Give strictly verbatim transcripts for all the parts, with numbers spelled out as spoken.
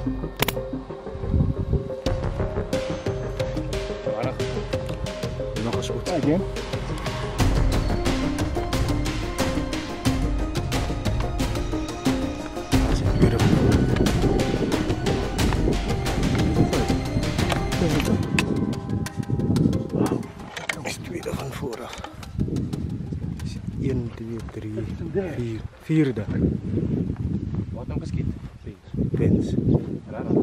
Nog eens goed. Again. That's beautiful. Wauw. Is tweede van voren. een, twee, drie, vier. Vierde. Wat hem geskiet? Pins. Raar.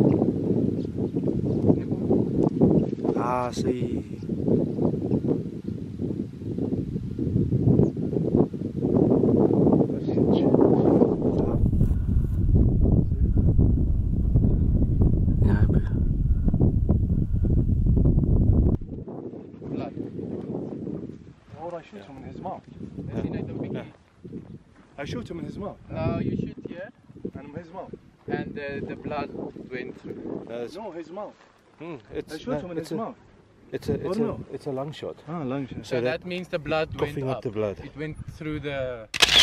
Ah, zie. Ja, blood. Or I shoot him in his mouth. Yeah. I shoot him in his mouth. No, you shoot here, And in his mouth. and uh, the blood went through. That's, No, his mouth. hmm, it's, I shoot him in it's his a, mouth. It's a, it's Or a, no? it's a long shot. Ah, long shot. So, So that, that- means the blood went coughing up up. the blood. It went through the